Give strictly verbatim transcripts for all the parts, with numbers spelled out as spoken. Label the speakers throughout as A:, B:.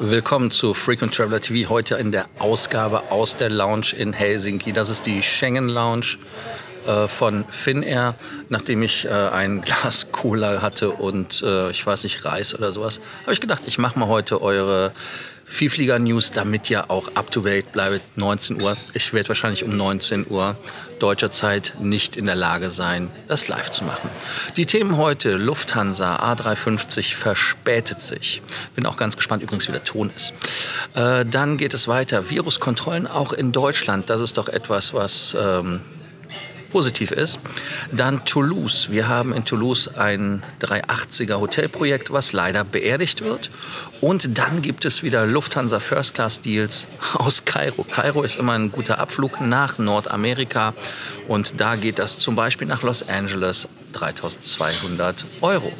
A: Willkommen zu Frequent Traveler T V, heute in der Ausgabe aus der Lounge in Helsinki. Das ist die Schengen Lounge äh, von Finnair. Nachdem ich äh, ein Glas Cola hatte und äh, ich weiß nicht, Reis oder sowas, habe ich gedacht, ich mache mal heute eure Vielflieger-News, damit ihr auch up-to-date bleibt. neunzehn Uhr. Ich werde wahrscheinlich um neunzehn Uhr deutscher Zeit nicht in der Lage sein, das live zu machen. Die Themen heute: Lufthansa A drei fünfzig verspätet sich. Bin auch ganz gespannt übrigens, wie der Ton ist. Äh, dann geht es weiter. Viruskontrollen auch in Deutschland. Das ist doch etwas, was ähm, positiv ist. Dann Toulouse. Wir haben in Toulouse ein dreihundertachtziger Hotelprojekt, was leider beerdigt wird. Und dann gibt es wieder Lufthansa First Class Deals aus Kairo. Kairo ist immer ein guter Abflug nach Nordamerika. Und da geht das zum Beispiel nach Los Angeles, dreitausendzweihundert Euro.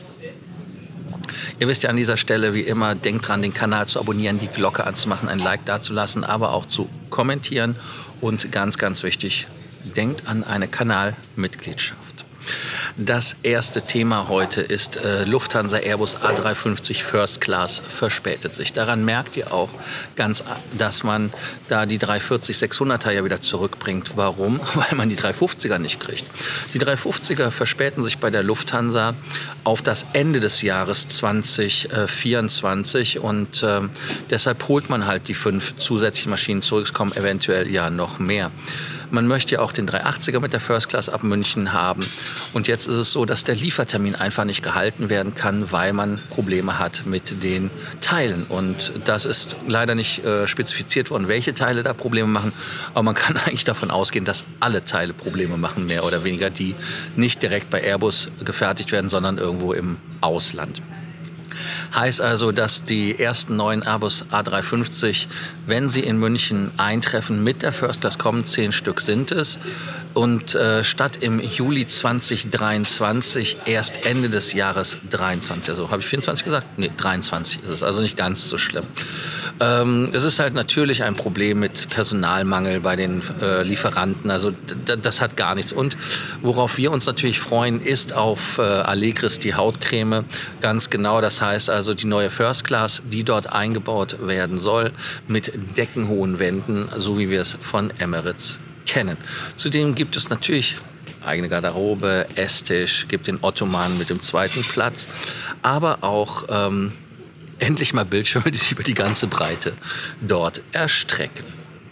A: Ihr wisst ja an dieser Stelle, wie immer, denkt dran, den Kanal zu abonnieren, die Glocke anzumachen, ein Like dazulassen, aber auch zu kommentieren. Und ganz, ganz wichtig, denkt an eine Kanalmitgliedschaft. Das erste Thema heute ist äh, Lufthansa Airbus A drei fünfzig First Class verspätet sich. Daran merkt ihr auch ganz, dass man da die dreihundertvierzig sechshunderter ja wieder zurückbringt. Warum? Weil man die dreihundertfünfziger nicht kriegt. Die dreihundertfünfziger verspäten sich bei der Lufthansa auf das Ende des Jahres zwanzig vierundzwanzig und äh, deshalb holt man halt die fünf zusätzlichen Maschinen zurück. Es kommen eventuell ja noch mehr. Man möchte ja auch den dreihundertachtziger mit der First Class ab München haben. Und jetzt ist es so, dass der Liefertermin einfach nicht gehalten werden kann, weil man Probleme hat mit den Teilen. Und das ist leider nicht äh, spezifiziert worden, welche Teile da Probleme machen. Aber man kann eigentlich davon ausgehen, dass alle Teile Probleme machen, mehr oder weniger, die nicht direkt bei Airbus gefertigt werden, sondern irgendwo im Ausland. Heißt also, dass die ersten neuen Airbus A drei fünfzig, wenn sie in München eintreffen, mit der First Class kommen, zehn Stück sind es. Und äh, statt im Juli zweitausenddreiundzwanzig erst Ende des Jahres dreiundzwanzig. Also habe ich vierundzwanzig gesagt? Nee, dreiundzwanzig ist es. Also nicht ganz so schlimm. Ähm, es ist halt natürlich ein Problem mit Personalmangel bei den äh, Lieferanten. Also das hat gar nichts. Und worauf wir uns natürlich freuen, ist auf äh, Allegris die Hautcreme. Ganz genau, das heißt also die neue First Class, die dort eingebaut werden soll, mit deckenhohen Wänden, so wie wir es von Emirates kennen. Zudem gibt es natürlich eigene Garderobe, Esstisch, gibt den Ottoman mit dem zweiten Platz, aber auch ähm, endlich mal Bildschirme, die sich über die ganze Breite dort erstrecken.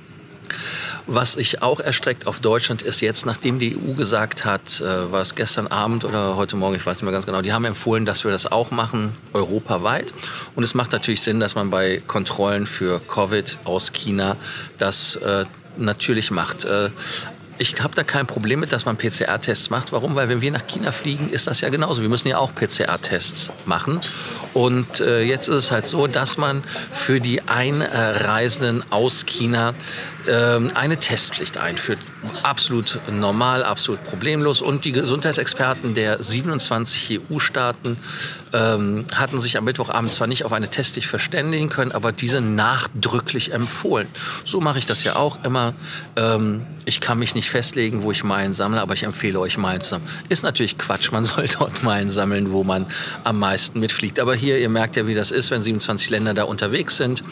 A: Was sich auch erstreckt auf Deutschland ist jetzt, nachdem die E U gesagt hat, äh, war es gestern Abend oder heute Morgen, ich weiß nicht mehr ganz genau, die haben empfohlen, dass wir das auch machen, europaweit. Und es macht natürlich Sinn, dass man bei Kontrollen für Covid aus China das äh, natürlich macht. Äh, Ich habe da kein Problem mit, dass man P C R-Tests macht. Warum? Weil wenn wir nach China fliegen, ist das ja genauso. Wir müssen ja auch P C R-Tests machen. Und äh, jetzt ist es halt so, dass man für die Einreisenden aus China äh, eine Testpflicht einführt. Absolut normal, absolut problemlos. Und die Gesundheitsexperten der siebenundzwanzig E U-Staaten ähm, hatten sich am Mittwochabend zwar nicht auf eine Testpflicht verständigen können, aber diese nachdrücklich empfohlen. So mache ich das ja auch immer. Ähm, ich kann mich nicht festlegen, wo ich Meilen sammle, aber ich empfehle euch, Meilen zu sammeln. Ist natürlich Quatsch, man soll dort Meilen sammeln, wo man am meisten mitfliegt. Aber hier, ihr merkt ja, wie das ist, wenn siebenundzwanzig Länder da unterwegs sind,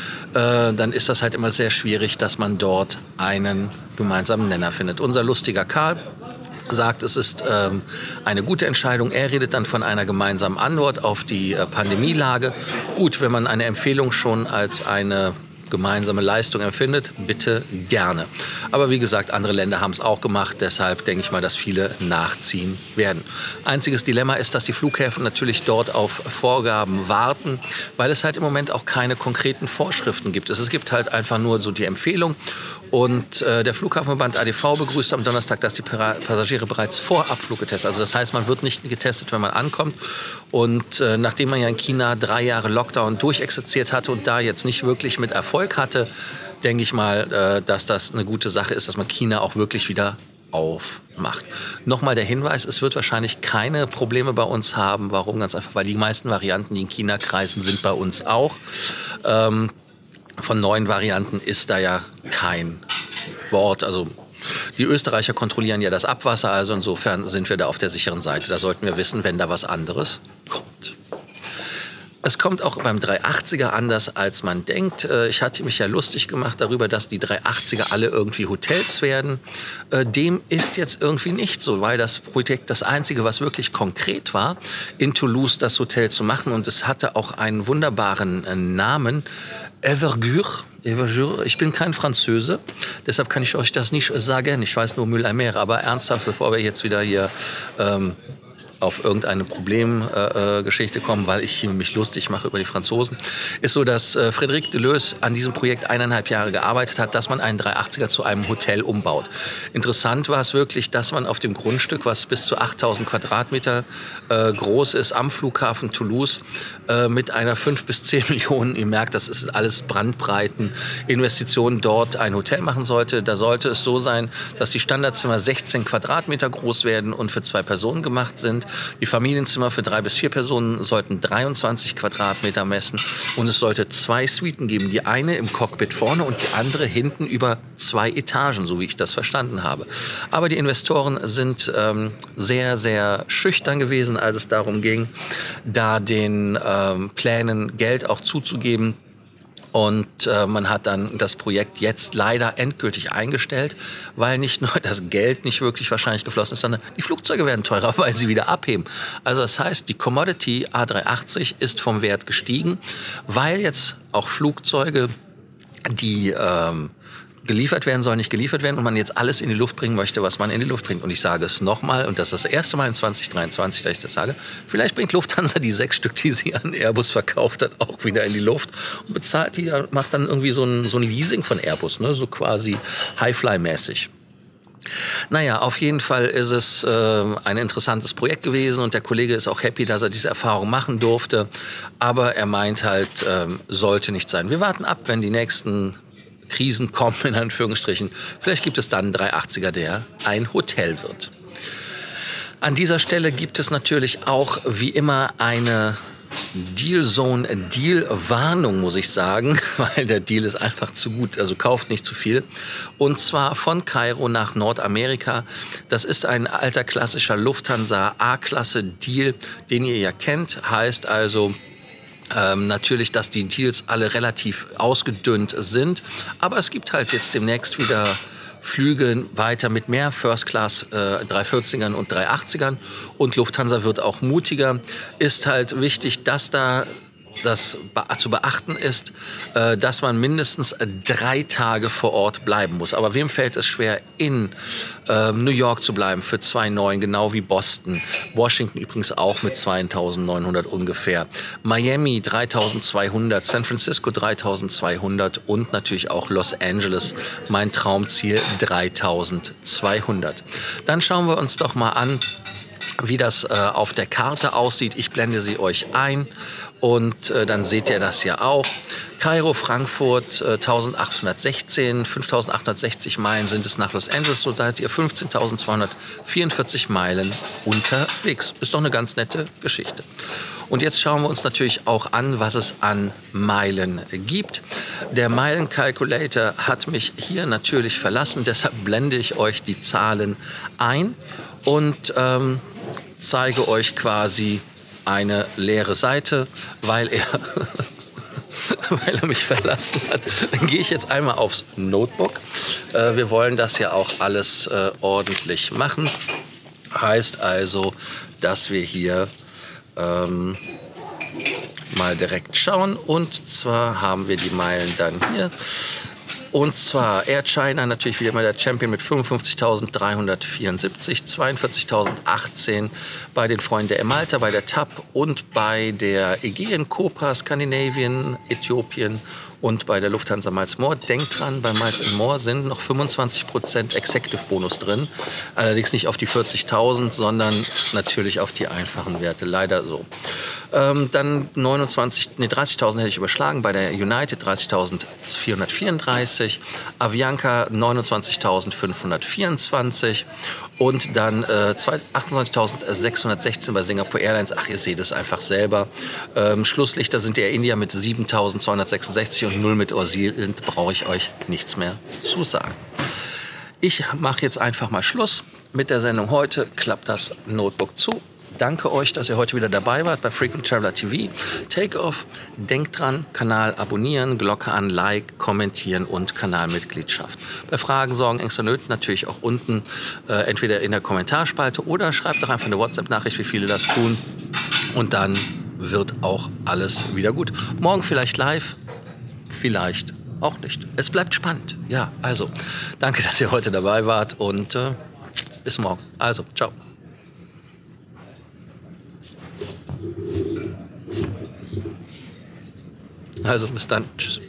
A: äh, dann ist das halt immer sehr schwierig, dass man dort einen gemeinsamen Nenner findet. Unser lustiger Karl sagt, es ist ähm, eine gute Entscheidung. Er redet dann von einer gemeinsamen Antwort auf die äh, Pandemielage. Gut, wenn man eine Empfehlung schon als eine gemeinsame Leistung empfindet, bitte gerne. Aber wie gesagt, andere Länder haben es auch gemacht, deshalb denke ich mal, dass viele nachziehen werden. Einziges Dilemma ist, dass die Flughäfen natürlich dort auf Vorgaben warten, weil es halt im Moment auch keine konkreten Vorschriften gibt. Es gibt halt einfach nur so die Empfehlung. Und äh, der Flughafenverband A D V begrüßt am Donnerstag, dass die Passagiere bereits vor Abflug getestet. Also das heißt, man wird nicht getestet, wenn man ankommt. Und äh, nachdem man ja in China drei Jahre Lockdown durchexerziert hatte und da jetzt nicht wirklich mit Erfolg hatte, denke ich mal, äh, dass das eine gute Sache ist, dass man China auch wirklich wieder aufmacht. Nochmal der Hinweis, es wird wahrscheinlich keine Probleme bei uns haben. Warum? Ganz einfach, weil die meisten Varianten, die in China kreisen, sind bei uns auch. Ähm, Von neuen Varianten ist da ja kein Wort. Also die Österreicher kontrollieren ja das Abwasser, also insofern sind wir da auf der sicheren Seite. Da sollten wir wissen, wenn da was anderes kommt. Es kommt auch beim dreihundertachtziger anders, als man denkt. Ich hatte mich ja lustig gemacht darüber, dass die dreihundertachtziger alle irgendwie Hotels werden. Dem ist jetzt irgendwie nicht so, weil das Projekt das einzige, was wirklich konkret war, in Toulouse das Hotel zu machen. Und es hatte auch einen wunderbaren Namen, Evergure. Ich bin kein Französe, deshalb kann ich euch das nicht sagen. Ich weiß nur Mülleimer, aber ernsthaft, bevor wir jetzt wieder hier ähm, auf irgendeine Problemgeschichte äh, kommen, weil ich mich lustig mache über die Franzosen, ist so, dass äh, Frédéric Deleuze an diesem Projekt eineinhalb Jahre gearbeitet hat, dass man einen dreihundertachtziger zu einem Hotel umbaut. Interessant war es wirklich, dass man auf dem Grundstück, was bis zu achttausend Quadratmeter äh, groß ist, am Flughafen Toulouse, äh, mit einer fünf bis zehn Millionen, ihr merkt, das ist alles Brandbreiten, Investitionen dort ein Hotel machen sollte. Da sollte es so sein, dass die Standardzimmer sechzehn Quadratmeter groß werden und für zwei Personen gemacht sind. Die Familienzimmer für drei bis vier Personen sollten dreiundzwanzig Quadratmeter messen und es sollte zwei Suiten geben. Die eine im Cockpit vorne und die andere hinten über zwei Etagen, so wie ich das verstanden habe. Aber die Investoren sind ähm, sehr, sehr schüchtern gewesen, als es darum ging, da den ähm, Plänen Geld auch zuzugeben. Und äh, man hat dann das Projekt jetzt leider endgültig eingestellt, weil nicht nur das Geld nicht wirklich wahrscheinlich geflossen ist, sondern die Flugzeuge werden teurer, weil sie wieder abheben. Also das heißt, die Commodity A dreihundertachtzig ist vom Wert gestiegen, weil jetzt auch Flugzeuge, die ähm, geliefert werden sollen, nicht geliefert werden und man jetzt alles in die Luft bringen möchte, was man in die Luft bringt. Und ich sage es nochmal, und das ist das erste Mal in zwanzig dreiundzwanzig, dass ich das sage, vielleicht bringt Lufthansa die sechs Stück, die sie an Airbus verkauft hat, auch wieder in die Luft und bezahlt die, macht dann irgendwie so ein, so ein Leasing von Airbus, ne? So quasi Highfly-mäßig. Naja, auf jeden Fall ist es äh, ein interessantes Projekt gewesen und der Kollege ist auch happy, dass er diese Erfahrung machen durfte. Aber er meint halt, äh, sollte nicht sein. Wir warten ab, wenn die nächsten Krisen kommen, in Anführungsstrichen. Vielleicht gibt es dann einen dreihundertachtziger, der ein Hotel wird. An dieser Stelle gibt es natürlich auch wie immer eine Deal-Zone, Deal-Warnung, muss ich sagen, weil der Deal ist einfach zu gut, also kauft nicht zu viel. Und zwar von Kairo nach Nordamerika. Das ist ein alter klassischer Lufthansa A-Klasse-Deal, den ihr ja kennt. Heißt also, Ähm, natürlich, dass die Deals alle relativ ausgedünnt sind. Aber es gibt halt jetzt demnächst wieder Flüge weiter mit mehr First Class äh, dreihundertvierzigern und dreihundertachtzigern. Und Lufthansa wird auch mutiger. Ist halt wichtig, dass da das zu beachten ist, äh, dass man mindestens drei Tage vor Ort bleiben muss. Aber wem fällt es schwer, in äh, New York zu bleiben für zwei Komma neun, genau wie Boston. Washington übrigens auch mit zweitausendneunhundert ungefähr. Miami dreitausendzweihundert, San Francisco dreitausendzweihundert und natürlich auch Los Angeles, mein Traumziel, dreitausendzweihundert. Dann schauen wir uns doch mal an, wie das äh, auf der Karte aussieht. Ich blende sie euch ein. Und äh, dann seht ihr das ja auch. Kairo, Frankfurt, äh, eintausendachthundertsechzehn, fünftausendachthundertsechzig Meilen sind es nach Los Angeles. So seid ihr fünfzehntausendzweihundertvierundvierzig Meilen unterwegs. Ist doch eine ganz nette Geschichte. Und jetzt schauen wir uns natürlich auch an, was es an Meilen gibt. Der Meilen-Calculator hat mich hier natürlich verlassen. Deshalb blende ich euch die Zahlen ein und ähm, zeige euch quasi eine leere Seite, weil er, weil er mich verlassen hat. Dann gehe ich jetzt einmal aufs Notebook. Äh, wir wollen das ja auch alles äh, ordentlich machen. Heißt also, dass wir hier ähm, mal direkt schauen. Und zwar haben wir die Meilen dann hier. Und zwar Air China natürlich wieder mal der Champion mit fünfundfünfzigtausenddreihundertvierundsiebzig, zweiundvierzigtausendachtzehn bei den Freunden der Malta, bei der T A P und bei der Aegean, Copa, Skandinavien, Äthiopien und bei der Lufthansa Miles More. Denkt dran, bei Miles More sind noch fünfundzwanzig Prozent Executive Bonus drin. Allerdings nicht auf die vierzigtausend, sondern natürlich auf die einfachen Werte. Leider so. Ähm, dann neunundzwanzig, nee, dreißigtausend hätte ich überschlagen. Bei der United dreißigtausendvierhundertvierunddreißig. Avianca neunundzwanzigtausendfünfhundertvierundzwanzig. Und dann äh, achtundzwanzigtausendsechshundertsechzehn bei Singapore Airlines. Ach, ihr seht es einfach selber. Ähm, Schlusslichter sind Air India mit siebentausendzweihundertsechsundsechzig und null mit Neuseeland. Brauche ich euch nichts mehr zu sagen. Ich mache jetzt einfach mal Schluss mit der Sendung heute. Klappt das Notebook zu. danke euch, dass ihr heute wieder dabei wart bei Frequent Traveler T V. Take-Off, denkt dran, Kanal abonnieren, Glocke an, Like, kommentieren und Kanalmitgliedschaft. Bei Fragen, Sorgen, Ängsten, Nöten natürlich auch unten, äh, entweder in der Kommentarspalte oder schreibt doch einfach eine WhatsApp-Nachricht, wie viele das tun. Und dann wird auch alles wieder gut. Morgen vielleicht live, vielleicht auch nicht. Es bleibt spannend. Ja, also, danke, dass ihr heute dabei wart und äh, bis morgen. Also, ciao. Also, bis dann. Tschüss.